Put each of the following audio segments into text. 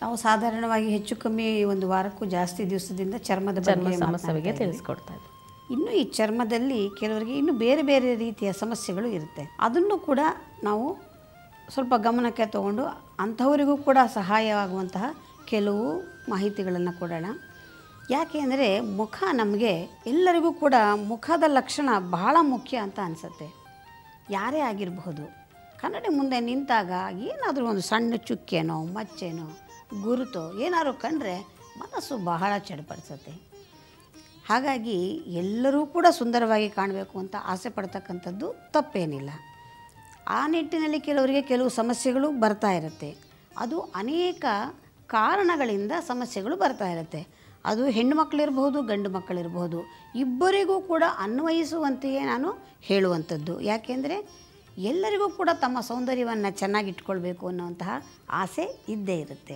ನಾವು ಸಾಧಾರಣವಾಗಿ ಹೆಚ್ಚು ಕಮ್ಮಿ ಒಂದು ವಾರಕ್ಕೂ ಜಾಸ್ತಿ ದಿವಸದಿಂದ ಚರ್ಮದ ಸಮಸ್ಯೆಗೆ ತಿಳಿಸ್ಕೊಡ್ತಾ ಇದ್ದೀವಿ. ಇನ್ನು ಈ ಚರ್ಮದಲ್ಲಿ ಕೆಲವರಿಗೆ ಇನ್ನು ಬೇರೆ ಬೇರೆ ರೀತಿಯ ಸಮಸ್ಯೆಗಳು ಇರುತ್ತೆ. ಅದನ್ನು ಕೂಡ ನಾವು ಸ್ವಲ್ಪ ಗಮನಕ್ಕೆ ತಗೊಂಡು ಅಂಥವರಿಗೂ ಕೂಡ ಸಹಾಯವಾಗುವಂತಹ ಕೆಲವು ಮಾಹಿತಿಗಳನ್ನು ಕೊಡೋಣ. ಯಾಕೆ ಅಂದರೆ ಮುಖ ನಮಗೆ ಎಲ್ಲರಿಗೂ ಕೂಡ ಮುಖದ ಲಕ್ಷಣ ಬಹಳ ಮುಖ್ಯ ಅಂತ ಅನಿಸುತ್ತೆ. ಯಾರೇ ಆಗಿರಬಹುದು, ಕನ್ನಡಿ ಮುಂದೆ ನಿಂತಾಗ ಏನಾದರೂ ಒಂದು ಸಣ್ಣ ಚುಕ್ಕೆನೋ ಮಚ್ಚೆನೋ ಗುರುತೋ ಏನಾದರೂ ಕಂಡ್ರೆ ಮನಸ್ಸು ಬಹಳ ಚಡಪಡಿಸುತ್ತೆ. ಹಾಗಾಗಿ ಎಲ್ಲರೂ ಕೂಡ ಸುಂದರವಾಗಿ ಕಾಣಬೇಕು ಅಂತ ಆಸೆ ಪಡ್ತಕ್ಕಂಥದ್ದು ತಪ್ಪೇನಿಲ್ಲ. ಆ ನಿಟ್ಟಿನಲ್ಲಿ ಕೆಲವರಿಗೆ ಕೆಲವು ಸಮಸ್ಯೆಗಳು ಬರ್ತಾ ಇರುತ್ತೆ. ಅದು ಅನೇಕ ಕಾರಣಗಳಿಂದ ಸಮಸ್ಯೆಗಳು ಬರ್ತಾ ಇರುತ್ತೆ. ಅದು ಹೆಣ್ಣು ಮಕ್ಕಳಿರ್ಬೋದು, ಗಂಡು ಮಕ್ಕಳಿರ್ಬೋದು, ಇಬ್ಬರಿಗೂ ಕೂಡ ಅನ್ವಯಿಸುವಂತೆಯೇ ನಾನು ಹೇಳುವಂಥದ್ದು. ಯಾಕೆಂದರೆ ಎಲ್ಲರಿಗೂ ಕೂಡ ತಮ್ಮ ಸೌಂದರ್ಯವನ್ನು ಚೆನ್ನಾಗಿಟ್ಕೊಳ್ಬೇಕು ಅನ್ನುವಂತಹ ಆಸೆ ಇದ್ದೇ ಇರುತ್ತೆ.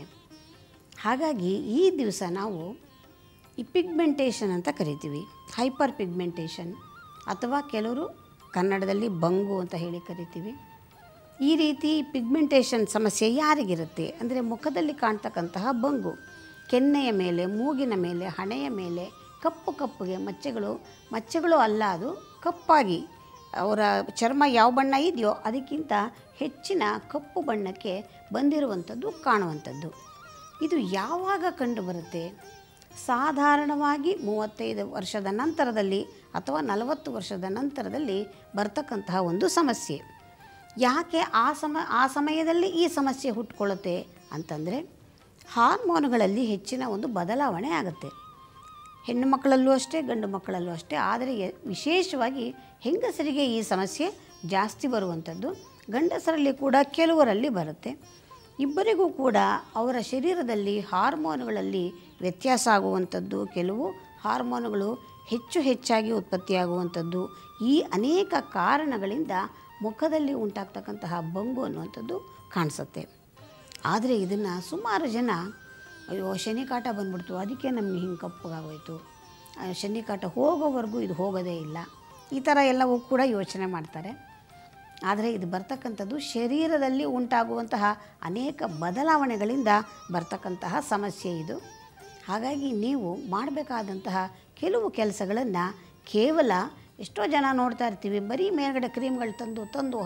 ಹಾಗಾಗಿ ಈ ದಿವಸ ನಾವು ಈ ಪಿಗ್ಮೆಂಟೇಷನ್ ಅಂತ ಕರಿತೀವಿ, ಹೈಪರ್ ಪಿಗ್ಮೆಂಟೇಷನ್ ಅಥವಾ ಕೆಲವರು ಕನ್ನಡದಲ್ಲಿ ಬಂಗು ಅಂತ ಹೇಳಿ ಕರಿತೀವಿ. ಈ ರೀತಿ ಪಿಗ್ಮೆಂಟೇಷನ್ ಸಮಸ್ಯೆ ಯಾರಿಗಿರುತ್ತೆ ಅಂದರೆ ಮುಖದಲ್ಲಿ ಕಾಣ್ತಕ್ಕಂತಹ ಬಂಗು, ಕೆನ್ನೆಯ ಮೇಲೆ, ಮೂಗಿನ ಮೇಲೆ, ಹಣೆಯ ಮೇಲೆ ಕಪ್ಪು ಕಪ್ಪುಗೆ ಮಚ್ಚೆಗಳು ಅಲ್ಲ, ಅದು ಕಪ್ಪಾಗಿ ಅವರ ಚರ್ಮ ಯಾವ ಬಣ್ಣ ಇದೆಯೋ ಅದಕ್ಕಿಂತ ಹೆಚ್ಚಿನ ಕಪ್ಪು ಬಣ್ಣಕ್ಕೆ ಬಂದಿರುವಂಥದ್ದು ಕಾಣುವಂಥದ್ದು. ಇದು ಯಾವಾಗ ಕಂಡುಬರುತ್ತೆ? ಸಾಧಾರಣವಾಗಿ 35 ವರ್ಷದ ನಂತರದಲ್ಲಿ ಅಥವಾ 40 ವರ್ಷದ ನಂತರದಲ್ಲಿ ಬರ್ತಕ್ಕಂತಹ ಒಂದು ಸಮಸ್ಯೆ. ಯಾಕೆ ಆ ಸಮಯದಲ್ಲಿ ಈ ಸಮಸ್ಯೆ ಹುಟ್ಕೊಳ್ಳುತ್ತೆ ಅಂತಂದರೆ ಹಾರ್ಮೋನುಗಳಲ್ಲಿ ಹೆಚ್ಚಿನ ಒಂದು ಬದಲಾವಣೆ ಆಗುತ್ತೆ. ಹೆಣ್ಣು ಮಕ್ಕಳಲ್ಲೂ ಅಷ್ಟೇ, ಗಂಡು ಮಕ್ಕಳಲ್ಲೂ ಅಷ್ಟೇ. ಆದರೆ ವಿಶೇಷವಾಗಿ ಹೆಂಗಸರಿಗೆ ಈ ಸಮಸ್ಯೆ ಜಾಸ್ತಿ ಬರುವಂಥದ್ದು. ಗಂಡಸರಲ್ಲಿ ಕೂಡ ಕೆಲವರಲ್ಲಿ ಬರುತ್ತೆ. ಇಬ್ಬರಿಗೂ ಕೂಡ ಅವರ ಶರೀರದಲ್ಲಿ ಹಾರ್ಮೋನುಗಳಲ್ಲಿ ವ್ಯತ್ಯಾಸ ಆಗುವಂಥದ್ದು, ಕೆಲವು ಹಾರ್ಮೋನುಗಳು ಹೆಚ್ಚಾಗಿ ಉತ್ಪತ್ತಿಯಾಗುವಂಥದ್ದು, ಈ ಅನೇಕ ಕಾರಣಗಳಿಂದ ಮುಖದಲ್ಲಿ ಉಂಟಾಗ್ತಕ್ಕಂತಹ ಬಂಗು ಅನ್ನುವಂಥದ್ದು ಕಾಣಿಸುತ್ತೆ. ಆದರೆ ಇದನ್ನು ಸುಮಾರು ಜನ ಅಯ್ಯೋ ಶನಿ ಕಾಟ ಬಂದ್ಬಿಡ್ತು, ಅದಕ್ಕೆ ನಮಗೆ ಹಿಂಗೆ ಕಪ್ಪಗಾಗೋಯ್ತು, ಶನಿ ಕಾಟ ಹೋಗೋವರೆಗೂ ಇದು ಹೋಗೋದೇ ಇಲ್ಲ, ಈ ಥರ ಎಲ್ಲವೂ ಕೂಡ ಯೋಚನೆ ಮಾಡ್ತಾರೆ. ಆದರೆ ಇದು ಬರ್ತಕ್ಕಂಥದ್ದು ಶರೀರದಲ್ಲಿ ಉಂಟಾಗುವಂತಹ ಅನೇಕ ಬದಲಾವಣೆಗಳಿಂದ ಬರ್ತಕ್ಕಂತಹ ಸಮಸ್ಯೆ ಇದು. ಹಾಗಾಗಿ ನೀವು ಮಾಡಬೇಕಾದಂತಹ ಕೆಲವು ಕೆಲಸಗಳನ್ನು ಕೇವಲ ಎಷ್ಟೋ ಜನ ನೋಡ್ತಾ ಇರ್ತೀವಿ, ಬರೀ ಮೇಲ್ಗಡೆ ಕ್ರೀಮ್ಗಳು ತಂದು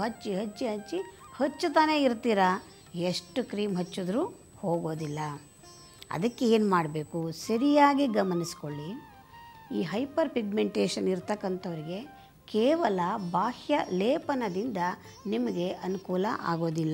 ಹಚ್ಚುತ್ತಾನೇ ಇರ್ತೀರ, ಎಷ್ಟು ಕ್ರೀಮ್ ಹಚ್ಚಿದ್ರೂ ಹೋಗೋದಿಲ್ಲ. ಅದಕ್ಕೆ ಏನು ಮಾಡಬೇಕು? ಸರಿಯಾಗಿ ಗಮನಿಸ್ಕೊಳ್ಳಿ. ಈ ಹೈಪರ್ ಪಿಗ್ಮೆಂಟೇಷನ್ ಇರ್ತಕ್ಕಂಥವ್ರಿಗೆ ಕೇವಲ ಬಾಹ್ಯ ಲೇಪನದಿಂದ ನಿಮಗೆ ಅನುಕೂಲ ಆಗೋದಿಲ್ಲ.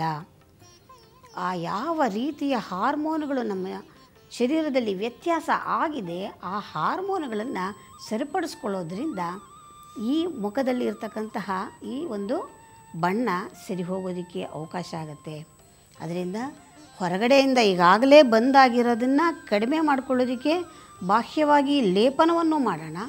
ಆ ಯಾವ ರೀತಿಯ ಹಾರ್ಮೋನುಗಳು ನಮ್ಮ ಶರೀರದಲ್ಲಿ ವ್ಯತ್ಯಾಸ ಆಗಿದೆ, ಆ ಹಾರ್ಮೋನುಗಳನ್ನು ಸರಿಪಡಿಸ್ಕೊಳ್ಳೋದ್ರಿಂದ ಈ ಮುಖದಲ್ಲಿ ಇರ್ತಕ್ಕಂತಹ ಈ ಒಂದು ಬಣ್ಣ ಸರಿ ಹೋಗೋದಕ್ಕೆ ಅವಕಾಶ ಆಗುತ್ತೆ. ಅದರಿಂದ ಹೊರಗಡೆಯಿಂದ ಈಗಾಗಲೇ ಬಂದಾಗಿರೋದನ್ನು ಕಡಿಮೆ ಮಾಡ್ಕೊಳ್ಳೋದಕ್ಕೆ ಬಾಹ್ಯವಾಗಿ ಲೇಪನವನ್ನು ಮಾಡೋಣ.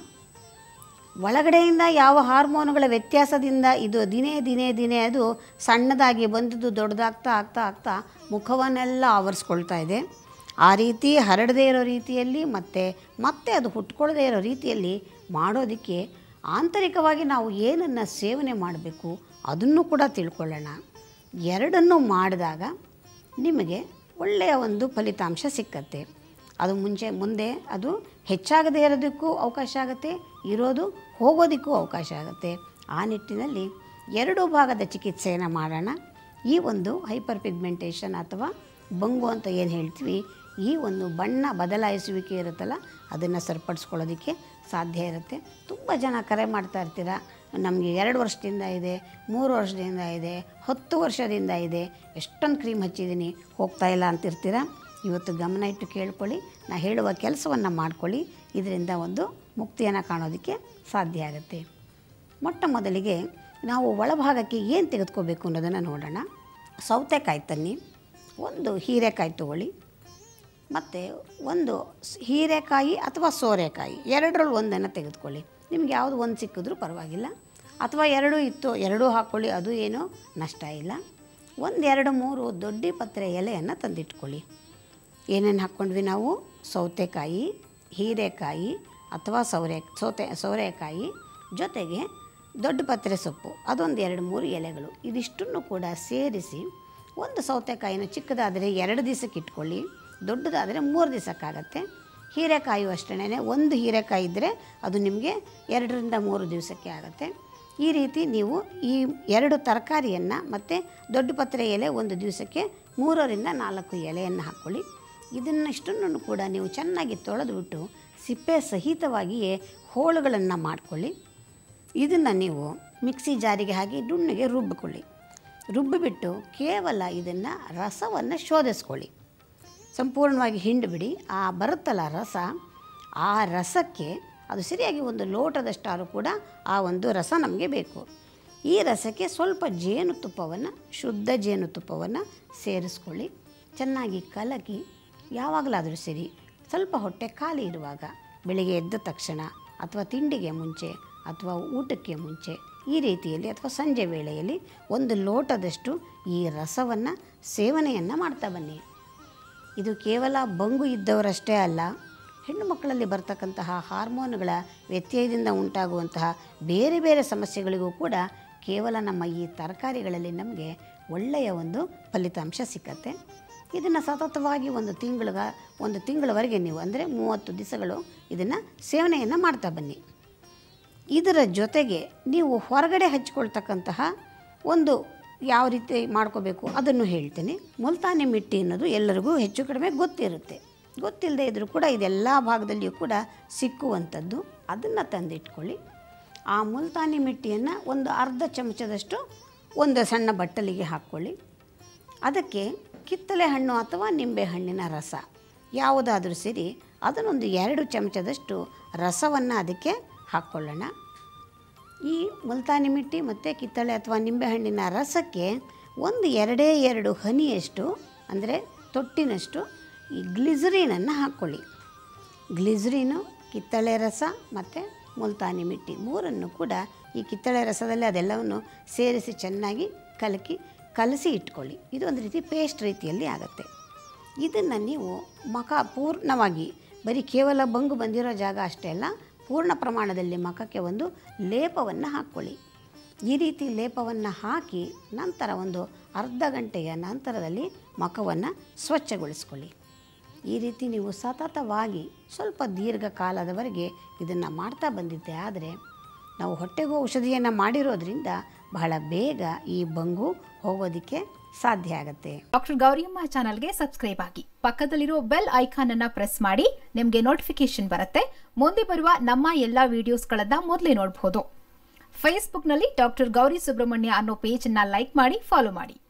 ಒಳಗಡೆಯಿಂದ ಯಾವ ಹಾರ್ಮೋನುಗಳ ವ್ಯತ್ಯಾಸದಿಂದ ಇದು ದಿನೇ ಅದು ಸಣ್ಣದಾಗಿ ಬಂದದ್ದು ದೊಡ್ಡದಾಗ್ತಾ ಆಗ್ತಾ ಮುಖವನ್ನೆಲ್ಲ ಆವರಿಸ್ಕೊಳ್ತಾ ಇದೆ. ಆ ರೀತಿ ಹರಡದೇ ಇರೋ ರೀತಿಯಲ್ಲಿ ಮತ್ತೆ ಅದು ಹುಟ್ಕೊಳ್ಳದೇ ಇರೋ ರೀತಿಯಲ್ಲಿ ಮಾಡೋದಕ್ಕೆ ಆಂತರಿಕವಾಗಿ ನಾವು ಏನನ್ನು ಸೇವನೆ ಮಾಡಬೇಕು ಅದನ್ನು ಕೂಡ ತಿಳ್ಕೊಳ್ಳೋಣ. ಎರಡನ್ನೂ ಮಾಡಿದಾಗ ನಿಮಗೆ ಒಳ್ಳೆಯ ಒಂದು ಫಲಿತಾಂಶ ಸಿಕ್ಕತ್ತೆ. ಅದು ಮುಂದೆ ಅದು ಹೆಚ್ಚಾಗದೇ ಇರೋದಕ್ಕೂ ಅವಕಾಶ ಆಗುತ್ತೆ, ಇರೋದು ಹೋಗೋದಕ್ಕೂ ಅವಕಾಶ ಆಗುತ್ತೆ. ಆ ನಿಟ್ಟಿನಲ್ಲಿ ಎರಡೂ ಭಾಗದ ಚಿಕಿತ್ಸೆಯನ್ನು ಮಾಡೋಣ. ಈ ಒಂದು ಹೈಪರ್ ಪಿಗ್ಮೆಂಟೇಷನ್ ಅಥವಾ ಬಂಗು ಅಂತ ಏನು ಹೇಳ್ತೀವಿ, ಈ ಒಂದು ಬಣ್ಣ ಬದಲಾಯಿಸುವಿಕೆ ಇರುತ್ತಲ್ಲ, ಅದನ್ನು ಸರಿಪಡಿಸ್ಕೊಳ್ಳೋದಕ್ಕೆ ಸಾಧ್ಯ ಇರುತ್ತೆ. ತುಂಬ ಜನ ಕರೆ ಮಾಡ್ತಾ ಇರ್ತೀರ, ನಮಗೆ 2 ವರ್ಷದಿಂದ ಇದೆ, 3 ವರ್ಷದಿಂದ ಇದೆ, 10 ವರ್ಷದಿಂದ ಇದೆ, ಎಷ್ಟೊಂದು ಕ್ರೀಮ್ ಹಚ್ಚಿದ್ದೀನಿ ಹೋಗ್ತಾಯಿಲ್ಲ ಅಂತಿರ್ತೀರ. ಇವತ್ತು ಗಮನ ಇಟ್ಟು ಕೇಳ್ಕೊಳ್ಳಿ, ನಾನು ಹೇಳುವ ಕೆಲಸವನ್ನು ಮಾಡ್ಕೊಳ್ಳಿ. ಇದರಿಂದ ಒಂದು ಮುಕ್ತಿಯನ್ನು ಕಾಣೋದಕ್ಕೆ ಸಾಧ್ಯ ಆಗುತ್ತೆ. ಮೊಟ್ಟ ಮೊದಲಿಗೆ ನಾವು ಒಳಭಾಗಕ್ಕೆ ಏನು ತೆಗೆದುಕೋಬೇಕು ಅನ್ನೋದನ್ನು ನೋಡೋಣ. ಸೌತೆಕಾಯಿ ತನ್ನಿ, ಒಂದು ಹೀರೆಕಾಯಿ ತೊಗೊಳ್ಳಿ, ಮತ್ತು ಒಂದು ಹೀರೆಕಾಯಿ ಅಥವಾ ಸೋರೆಕಾಯಿ, ಎರಡರಲ್ಲಿ ಒಂದನ್ನು ತೆಗೆದುಕೊಳ್ಳಿ. ನಿಮ್ಗೆ ಯಾವುದು ಒಂದು ಸಿಕ್ಕಿದ್ರೂ ಪರವಾಗಿಲ್ಲ, ಅಥವಾ 2 ಇತ್ತು 2 ಹಾಕ್ಕೊಳ್ಳಿ, ಅದು ಏನೂ ನಷ್ಟ ಇಲ್ಲ. 1, 2, 3 ದೊಡ್ಡ ಪತ್ರೆ ಎಲೆಯನ್ನು ತಂದಿಟ್ಕೊಳ್ಳಿ. ಏನೇನು ಹಾಕ್ಕೊಂಡ್ವಿ ನಾವು? ಸೌತೆಕಾಯಿ, ಹೀರೆಕಾಯಿ ಅಥವಾ ಸೋರೆಕಾಯಿ ಜೊತೆಗೆ ದೊಡ್ಡ ಪತ್ರೆ ಸೊಪ್ಪು, ಅದೊಂದು 2-3 ಎಲೆಗಳು. ಇದಿಷ್ಟನ್ನು ಕೂಡ ಸೇರಿಸಿ, ಒಂದು ಸೌತೆಕಾಯಿನ ಚಿಕ್ಕದಾದರೆ 2 ದಿವಸಕ್ಕೆ ಇಟ್ಕೊಳ್ಳಿ, ದೊಡ್ಡದಾದರೆ 3 ದಿವಸಕ್ಕಾಗತ್ತೆ. ಹೀರೆಕಾಯಿ ಅಷ್ಟೇ, ಒಂದು ಹೀರೆಕಾಯಿ ಇದ್ದರೆ ಅದು ನಿಮಗೆ 2 ರಿಂದ 3 ದಿವಸಕ್ಕೆ ಆಗುತ್ತೆ. ಈ ರೀತಿ ನೀವು ಈ 2 ತರಕಾರಿಯನ್ನು ಮತ್ತು ದೊಡ್ಡ ಪತ್ರೆ ಎಲೆ 1 ದಿವಸಕ್ಕೆ 3 ರಿಂದ 4 ಎಲೆಯನ್ನು ಹಾಕ್ಕೊಳ್ಳಿ. ಇದನ್ನಿಷ್ಟನ್ನು ಕೂಡ ನೀವು ಚೆನ್ನಾಗಿ ತೊಳೆದುಬಿಟ್ಟು ಸಿಪ್ಪೆ ಸಹಿತವಾಗಿಯೇ ಹೋಳುಗಳನ್ನು ಮಾಡಿಕೊಳ್ಳಿ. ಇದನ್ನು ನೀವು ಮಿಕ್ಸಿ ಜಾರಿಗೆ ಹಾಕಿ ನುಣ್ಣಗೆ ರುಬ್ಬಿಕೊಳ್ಳಿ. ರುಬ್ಬಿಬಿಟ್ಟು ಕೇವಲ ಇದನ್ನು ರಸವನ್ನು ಶೋಧಿಸ್ಕೊಳ್ಳಿ. ಸಂಪೂರ್ಣವಾಗಿ ಹಿಂಡಿಬಿಡಿ. ಆ ಬರುತ್ತಲ್ಲ ರಸ, ಆ ರಸಕ್ಕೆ ಅದು ಸರಿಯಾಗಿ 1 ಲೋಟದಷ್ಟಾದರೂ ಕೂಡ ಆ ಒಂದು ರಸ ನಮಗೆ ಬೇಕು. ಈ ರಸಕ್ಕೆ ಸ್ವಲ್ಪ ಜೇನುತುಪ್ಪವನ್ನು, ಶುದ್ಧ ಜೇನುತುಪ್ಪವನ್ನು ಸೇರಿಸ್ಕೊಳ್ಳಿ. ಚೆನ್ನಾಗಿ ಕಲಕಿ ಯಾವಾಗಲಾದರೂ ಸರಿ ಸ್ವಲ್ಪ ಹೊಟ್ಟೆ ಖಾಲಿ ಇರುವಾಗ, ಬೆಳಿಗ್ಗೆ ಎದ್ದ ತಕ್ಷಣ ಅಥವಾ ತಿಂಡಿಗೆ ಮುಂಚೆ ಅಥವಾ ಊಟಕ್ಕೆ ಮುಂಚೆ ಈ ರೀತಿಯಲ್ಲಿ ಅಥವಾ ಸಂಜೆ ವೇಳೆಯಲ್ಲಿ 1 ಲೋಟದಷ್ಟು ಈ ರಸವನ್ನು ಸೇವನೆಯನ್ನು ಮಾಡ್ತಾ ಬನ್ನಿ. ಇದು ಕೇವಲ ಬಂಗು ಇದ್ದವರಷ್ಟೇ ಅಲ್ಲ, ಹೆಣ್ಣು ಮಕ್ಕಳಲ್ಲಿ ಬರ್ತಕ್ಕಂತಹ ಹಾರ್ಮೋನುಗಳ ವ್ಯತ್ಯಯದಿಂದ ಉಂಟಾಗುವಂತಹ ಬೇರೆ ಬೇರೆ ಸಮಸ್ಯೆಗಳಿಗೂ ಕೂಡ ಕೇವಲ ನಮ್ಮ ಈ ತರಕಾರಿಗಳಲ್ಲಿ ನಮಗೆ ಒಳ್ಳೆಯ ಒಂದು ಫಲಿತಾಂಶ ಸಿಕ್ಕತ್ತೆ. ಇದನ್ನು ಸತತವಾಗಿ 1 ತಿಂಗಳವರೆಗೆ ನೀವು ಅಂದರೆ 30 ದಿವಸಗಳು ಇದನ್ನು ಸೇವನೆಯನ್ನು ಮಾಡ್ತಾ ಬನ್ನಿ. ಇದರ ಜೊತೆಗೆ ನೀವು ಹೊರಗಡೆ ಹಚ್ಕೊಳ್ತಕ್ಕಂತಹ ಒಂದು ಯಾವ ರೀತಿ ಮಾಡ್ಕೋಬೇಕು ಅದನ್ನು ಹೇಳ್ತೀನಿ. ಮುಲ್ತಾನಿ ಮಿಟ್ಟಿ ಅನ್ನೋದು ಎಲ್ಲರಿಗೂ ಹೆಚ್ಚು ಕಡಿಮೆ ಗೊತ್ತಿರುತ್ತೆ. ಗೊತ್ತಿಲ್ಲದೆ ಇದ್ದರೂ ಕೂಡ ಇದೆಲ್ಲ ಭಾಗದಲ್ಲಿಯೂ ಕೂಡ ಸಿಕ್ಕುವಂಥದ್ದು. ಅದನ್ನು ತಂದಿಟ್ಕೊಳ್ಳಿ. ಆ ಮುಲ್ತಾನಿ ಮಿಟ್ಟಿಯನ್ನು ಒಂದು ಅರ್ಧ ಚಮಚದಷ್ಟು ಒಂದು ಸಣ್ಣ ಬಟ್ಟಲಿಗೆ ಹಾಕ್ಕೊಳ್ಳಿ. ಅದಕ್ಕೆ ಕಿತ್ತಳೆ ಹಣ್ಣು ಅಥವಾ ನಿಂಬೆ ಹಣ್ಣಿನ ರಸ ಯಾವುದಾದ್ರೂ ಸರಿ, ಅದನ್ನೊಂದು 2 ಚಮಚದಷ್ಟು ರಸವನ್ನು ಅದಕ್ಕೆ ಹಾಕ್ಕೊಳ್ಳೋಣ. ಈ ಮುಲ್ತಾನಿ ಮಿಟ್ಟಿ ಮತ್ತು ಕಿತ್ತಳೆ ಅಥವಾ ನಿಂಬೆಹಣ್ಣಿನ ರಸಕ್ಕೆ 2 ಹನಿಯಷ್ಟು ಅಂದರೆ ತೊಟ್ಟಿನಷ್ಟು ಈ ಗ್ಲಿಸರಿನನ್ನು ಹಾಕ್ಕೊಳ್ಳಿ. ಗ್ಲಿಸರಿನು, ಕಿತ್ತಳೆ ರಸ ಮತ್ತು ಮುಲ್ತಾನಿ ಮಿಟ್ಟಿ 3 ಕೂಡ ಈ ಕಿತ್ತಳೆ ರಸದಲ್ಲಿ ಅದೆಲ್ಲವನ್ನು ಸೇರಿಸಿ ಚೆನ್ನಾಗಿ ಕಲಸಿ ಇಟ್ಕೊಳ್ಳಿ. ಇದು ಒಂದು ರೀತಿ ಪೇಸ್ಟ್ ರೀತಿಯಲ್ಲಿ ಆಗುತ್ತೆ. ಇದನ್ನು ನೀವು ಪೂರ್ಣವಾಗಿ ಬರೀ ಕೇವಲ ಬಂಗು ಬಂದಿರೋ ಜಾಗ ಅಷ್ಟೇ ಅಲ್ಲ, ಪೂರ್ಣ ಪ್ರಮಾಣದಲ್ಲಿ ಮುಖಕ್ಕೆ ಒಂದು ಲೇಪವನ್ನು ಹಾಕ್ಕೊಳ್ಳಿ. ಈ ರೀತಿ ಲೇಪವನ್ನು ಹಾಕಿ ನಂತರ ಒಂದು ಅರ್ಧ ಗಂಟೆಯ ನಂತರದಲ್ಲಿ ಮುಖವನ್ನು ಸ್ವಚ್ಛಗೊಳಿಸ್ಕೊಳ್ಳಿ. ಈ ರೀತಿ ನೀವು ಸತತವಾಗಿ ಸ್ವಲ್ಪ ದೀರ್ಘಕಾಲದವರೆಗೆ ಇದನ್ನು ಮಾಡ್ತಾ ಬಂದಿದ್ದೆ ಆದರೆ ನಾವು ಹೊಟ್ಟೆಗೂ ಔಷಧಿಯನ್ನು ಮಾಡಿರೋದ್ರಿಂದ ಬಹಳ ಬೇಗ ಈ ಬಂಗು ಹೋಗೋದಕ್ಕೆ ಸಾಧ್ಯ ಆಗುತ್ತೆ. ಡಾಕ್ಟರ್ ಗೌರಿಯಮ್ಮ ಚಾನಲ್ಗೆ ಸಬ್ಸ್ಕ್ರೈಬ್ ಆಗಿ, ಪಕ್ಕದಲ್ಲಿರೋ ಬೆಲ್ ಐಕಾನ್ ಅನ್ನ ಪ್ರೆಸ್ ಮಾಡಿ, ನಿಮಗೆ ನೋಟಿಫಿಕೇಶನ್ ಬರುತ್ತೆ. ಮುಂದೆ ಬರುವ ನಮ್ಮ ಎಲ್ಲಾ ವಿಡಿಯೋಸ್ಗಳನ್ನ ಮೊದಲೇ ನೋಡಬಹುದು. ಫೇಸ್ಬುಕ್ನಲ್ಲಿ ಡಾಕ್ಟರ್ ಗೌರಿ ಸುಬ್ರಹ್ಮಣ್ಯ ಅನ್ನೋ ಪೇಜ್ ಅನ್ನ ಲೈಕ್ ಮಾಡಿ, ಫಾಲೋ ಮಾಡಿ.